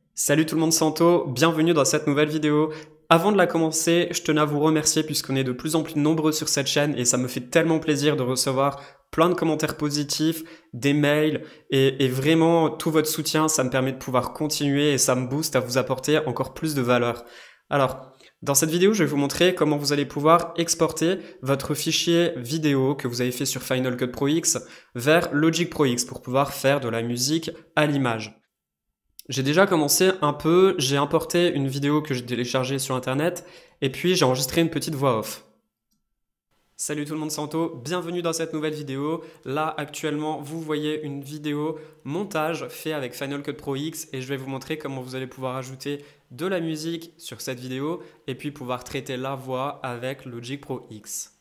Salut tout le monde, Santo, bienvenue dans cette nouvelle vidéo. Avant de la commencer, je tenais à vous remercier puisqu'on est de plus en plus nombreux sur cette chaîne et ça me fait tellement plaisir de recevoir plein de commentaires positifs, des mails et vraiment tout votre soutien, ça me permet de pouvoir continuer et ça me booste à vous apporter encore plus de valeur. Alors, dans cette vidéo, je vais vous montrer comment vous allez pouvoir exporter votre fichier vidéo que vous avez fait sur Final Cut Pro X vers Logic Pro X pour pouvoir faire de la musique à l'image. J'ai déjà commencé un peu, j'ai importé une vidéo que j'ai téléchargée sur internet et puis j'ai enregistré une petite voix off. Salut tout le monde, Santo, bienvenue dans cette nouvelle vidéo. Là actuellement vous voyez une vidéo montage fait avec Final Cut Pro X et je vais vous montrer comment vous allez pouvoir ajouter de la musique sur cette vidéo et puis pouvoir traiter la voix avec Logic Pro X.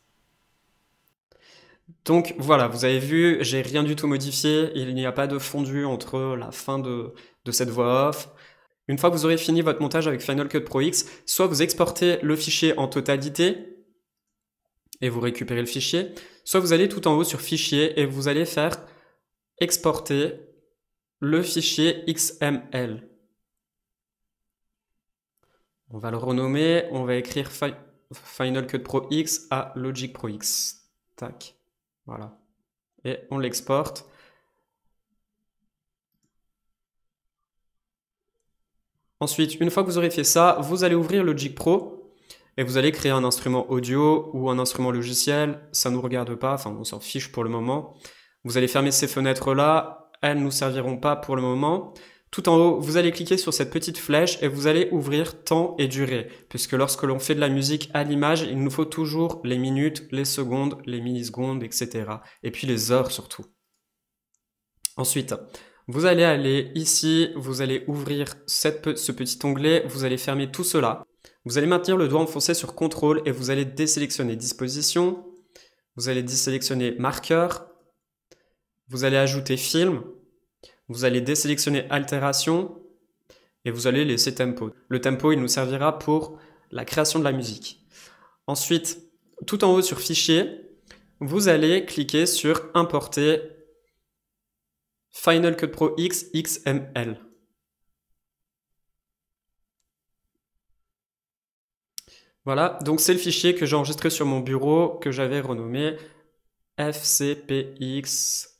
Donc voilà, vous avez vu, j'ai rien du tout modifié, il n'y a pas de fondu entre la fin de cette voix off. Une fois que vous aurez fini votre montage avec Final Cut Pro X, soit vous exportez le fichier en totalité et vous récupérez le fichier, soit vous allez tout en haut sur Fichier et vous allez faire exporter le fichier XML. On va le renommer, on va écrire Final Cut Pro X à Logic Pro X. Tac, voilà. Et on l'exporte. Ensuite, une fois que vous aurez fait ça, vous allez ouvrir Logic Pro et vous allez créer un instrument audio ou un instrument logiciel. Ça ne nous regarde pas, enfin on s'en fiche pour le moment. Vous allez fermer ces fenêtres-là, elles ne nous serviront pas pour le moment. Tout en haut, vous allez cliquer sur cette petite flèche et vous allez ouvrir temps et durée. Puisque lorsque l'on fait de la musique à l'image, il nous faut toujours les minutes, les secondes, les millisecondes, etc. Et puis les heures surtout. Ensuite, vous allez aller ici, vous allez ouvrir ce petit onglet, vous allez fermer tout cela. Vous allez maintenir le doigt enfoncé sur CTRL et vous allez désélectionner Disposition. Vous allez désélectionner Marqueur. Vous allez ajouter Film. Vous allez désélectionner Altération et vous allez laisser Tempo. Le tempo, il nous servira pour la création de la musique. Ensuite, tout en haut sur Fichier, vous allez cliquer sur Importer Final Cut Pro X XML. Voilà, donc c'est le fichier que j'ai enregistré sur mon bureau, que j'avais renommé FCPX.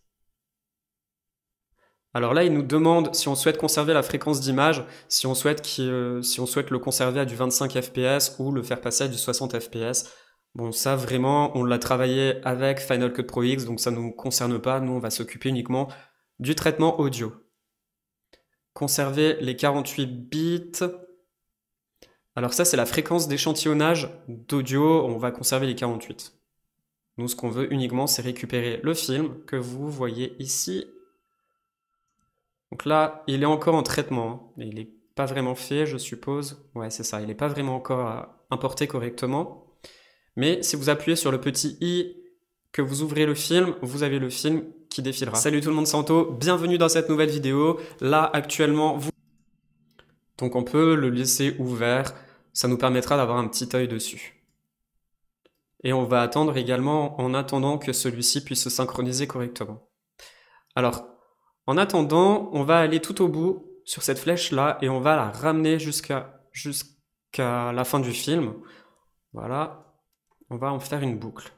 Alors là, il nous demande si on souhaite conserver la fréquence d'image, si on souhaite le conserver à du 25 fps ou le faire passer à du 60 fps. Bon, ça vraiment, on l'a travaillé avec Final Cut Pro X, donc ça ne nous concerne pas. Nous, on va s'occuper uniquement du traitement audio. Conserver les 48 bits. Alors ça, c'est la fréquence d'échantillonnage d'audio. On va conserver les 48. Nous, ce qu'on veut uniquement, c'est récupérer le film que vous voyez ici. Donc là, il est encore en traitement. Il n'est pas vraiment fait, je suppose. Ouais, c'est ça. Il n'est pas vraiment encore importé correctement. Mais si vous appuyez sur le petit i, que vous ouvrez le film, vous avez le film qui défilera. Salut tout le monde, Santo, bienvenue dans cette nouvelle vidéo. Là, actuellement, donc on peut le laisser ouvert, ça nous permettra d'avoir un petit œil dessus. Et on va attendre également en attendant que celui-ci puisse se synchroniser correctement. Alors, en attendant, on va aller tout au bout sur cette flèche-là et on va la ramener jusqu'à la fin du film. Voilà, on va en faire une boucle.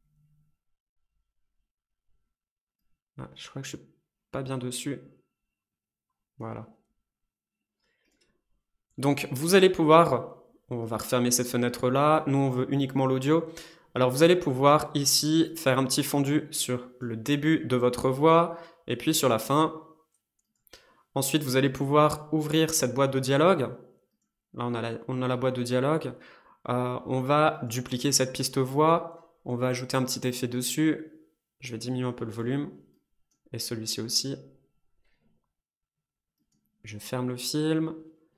Ah, je crois que je suis pas bien dessus. Voilà. Donc vous allez pouvoir, on va refermer cette fenêtre-là, nous on veut uniquement l'audio. Alors vous allez pouvoir ici faire un petit fondu sur le début de votre voix et puis sur la fin. Ensuite vous allez pouvoir ouvrir cette boîte de dialogue. Là on a la boîte de dialogue. On va dupliquer cette piste voix, on va ajouter un petit effet dessus. Je vais diminuer un peu le volume et celui-ci aussi. Je ferme le film.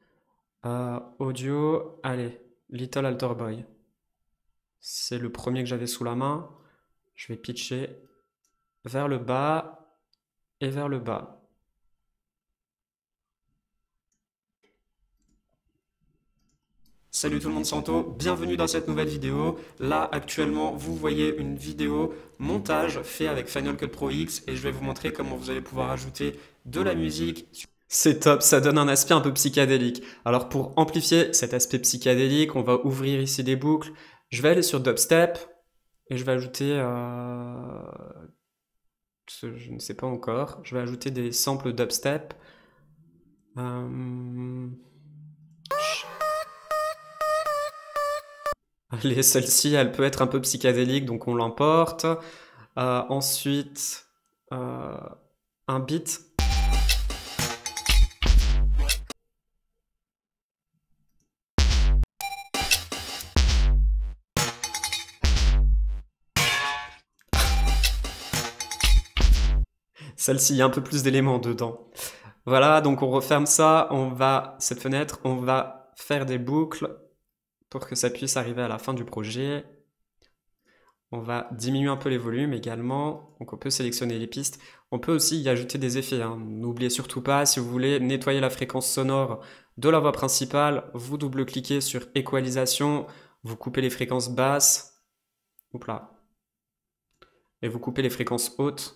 Audio, allez, Little Alter Boy. C'est le premier que j'avais sous la main. Je vais pitcher vers le bas et vers le bas. Salut tout le monde, Santo, bienvenue dans cette nouvelle vidéo. Là actuellement vous voyez une vidéo montage fait avec Final Cut Pro X et je vais vous montrer comment vous allez pouvoir ajouter de la musique. C'est top, ça donne un aspect un peu psychédélique. Alors pour amplifier cet aspect psychédélique, on va ouvrir ici des boucles. Je vais aller sur dubstep et je vais ajouter, je ne sais pas encore, je vais ajouter des samples dubstep. Euh, Allez, celle-ci, elle peut être un peu psychédélique, donc on l'emporte. Ensuite, un beat. Celle-ci, il y a un peu plus d'éléments dedans. Voilà, donc on referme ça, cette fenêtre, on va faire des boucles pour que ça puisse arriver à la fin du projet. On va diminuer un peu les volumes également, donc on peut sélectionner les pistes. On peut aussi y ajouter des effets, hein. N'oubliez surtout pas, si vous voulez nettoyer la fréquence sonore de la voix principale, vous double-cliquez sur équalisation, vous coupez les fréquences basses, hop là, et vous coupez les fréquences hautes.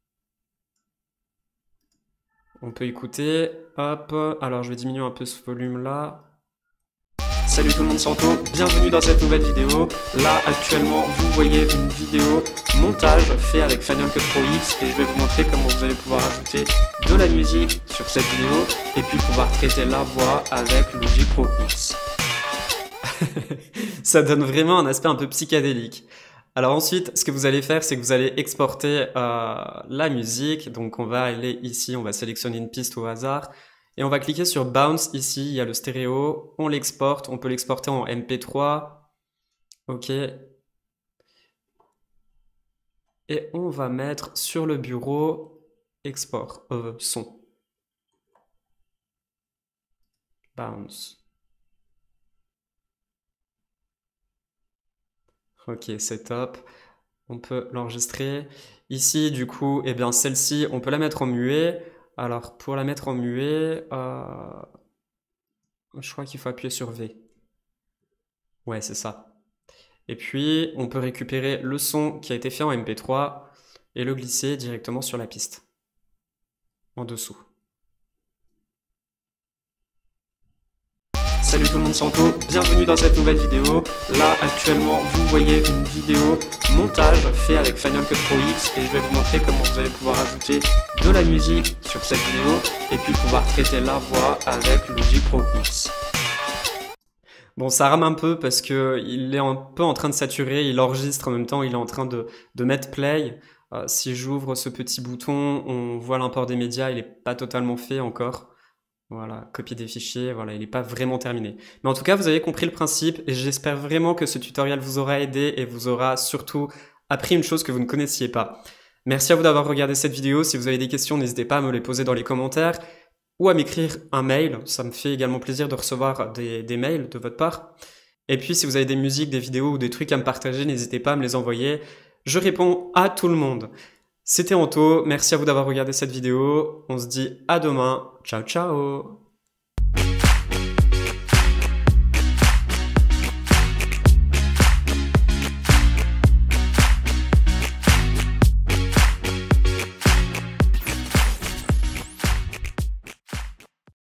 On peut écouter, hop, alors je vais diminuer un peu ce volume là. Salut tout le monde, c'est Anto, bienvenue dans cette nouvelle vidéo. Là actuellement vous voyez une vidéo montage fait avec Final Cut Pro X et je vais vous montrer comment vous allez pouvoir ajouter de la musique sur cette vidéo et puis pouvoir traiter la voix avec Logic Pro X. Ça donne vraiment un aspect un peu psychédélique. Alors ensuite, ce que vous allez faire, c'est que vous allez exporter la musique. Donc on va aller ici, on va sélectionner une piste au hasard. Et on va cliquer sur Bounce ici, il y a le stéréo. On l'exporte, on peut l'exporter en MP3. Ok. Et on va mettre sur le bureau export son. Bounce. Ok, c'est top. On peut l'enregistrer. Ici, du coup, eh bien, celle-ci, on peut la mettre en muet. Alors, pour la mettre en muet, je crois qu'il faut appuyer sur V. Ouais, c'est ça. Et puis, on peut récupérer le son qui a été fait en MP3 et le glisser directement sur la piste, en dessous. Salut tout le monde, c'est Anto, bienvenue dans cette nouvelle vidéo. Là actuellement vous voyez une vidéo montage fait avec Final Cut Pro X et je vais vous montrer comment vous allez pouvoir ajouter de la musique sur cette vidéo et puis pouvoir traiter la voix avec Logic Pro X. Bon, ça rame un peu parce que il est un peu en train de saturer, il enregistre en même temps, il est en train de mettre play. Si j'ouvre ce petit bouton, on voit l'import des médias, il n'est pas totalement fait encore. Voilà, copier des fichiers, voilà, il n'est pas vraiment terminé. Mais en tout cas, vous avez compris le principe et j'espère vraiment que ce tutoriel vous aura aidé et vous aura surtout appris une chose que vous ne connaissiez pas. Merci à vous d'avoir regardé cette vidéo. Si vous avez des questions, n'hésitez pas à me les poser dans les commentaires ou à m'écrire un mail. Ça me fait également plaisir de recevoir des mails de votre part. Et puis, si vous avez des musiques, des vidéos ou des trucs à me partager, n'hésitez pas à me les envoyer. Je réponds à tout le monde. C'était Anto, merci à vous d'avoir regardé cette vidéo, on se dit à demain, ciao ciao.